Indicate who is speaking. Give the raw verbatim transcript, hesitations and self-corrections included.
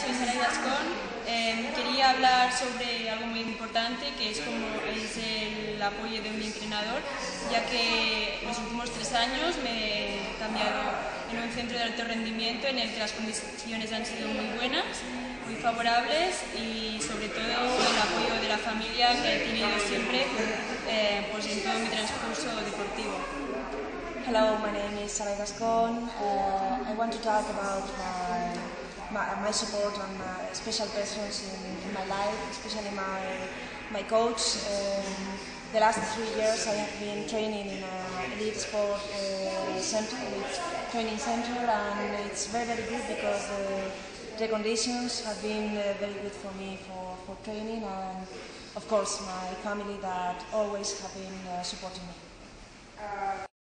Speaker 1: soy Sarai Gascon. Eh, quería hablar sobre algo muy importante, que es como es el apoyo de un entrenador, ya que los últimos tres años me he cambiado en un centro de alto rendimiento en el que las condiciones han sido muy buenas, muy favorables, y sobre todo el apoyo de la familia que he tenido siempre eh, pues en todo mi transcurso deportivo.
Speaker 2: Hello, my name is Sarai Gascon. Uh, I want to talk about my, my, my support and uh, special persons in, in my life, especially my, my coach. Um, the last three years I have been training in an elite sport uh, center, training center, and it's very, very good because uh, the conditions have been uh, very good for me for, for training, and of course my family that always have been uh, supporting me.